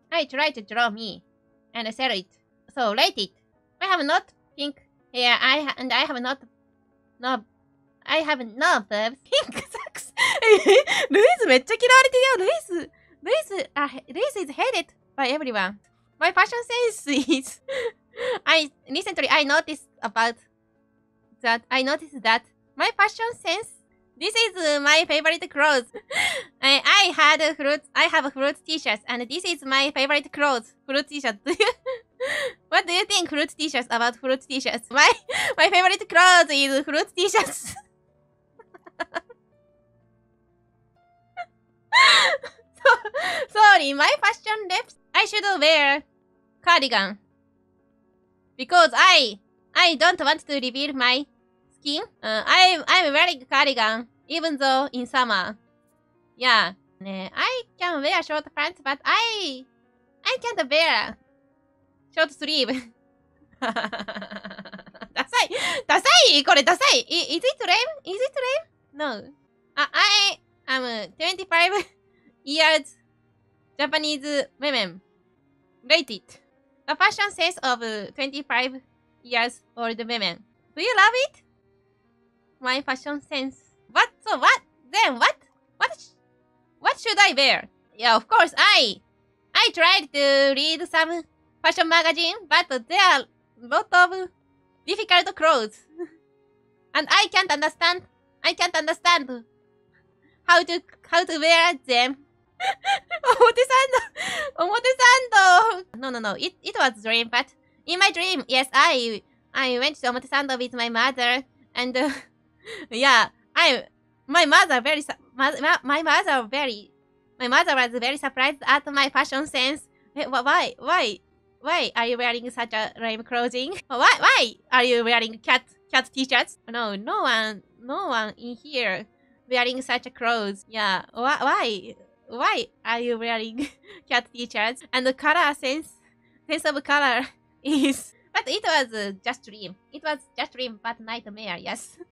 I tried to draw me and sell it. So rate it. I have not pink hair. I have not no. I have no boobs. Pink sucks. ルイスめっちゃ嫌われてるよ。ルイス is hated by everyone. My fashion sense is recently I noticed that my fashion sense. This is my favorite clothes. I have fruit t-shirts, and this is my favorite clothes. Fruit t-shirts. What do you think fruit t-shirts about fruit t-shirts? My favorite clothes is fruit t-shirts. Sorry, my fashion lips. I should wear cardigan because I don't want to reveal my skin. I'm wearing cardigan even though in summer. Yeah, I can wear short pants, but I can't wear short sleeve. ダサいこれダサい Is it lame? Is it lame? No. I am 25 years Japanese women. Rate it. The fashion sense of 25 years old women. Do you love it? My fashion sense. What? So what? Then what? What should I wear? Yeah, of course, I tried to read some fashion magazine, but there are a lot of difficult clothes. And I can't understand how to wear them. 表参道 No. It was a dream, but in my dream, yes, I went to Omotesando with my mother, and yeah, my mother was very surprised at my fashion sense. Why are you wearing such a lame clothing? Why are you wearing cat t-shirts? No one in here wearing such a clothes. Yeah, why are you wearing cat t-shirts? And the color sense of color is... But it was just dream. It was just dream, but nightmare, yes.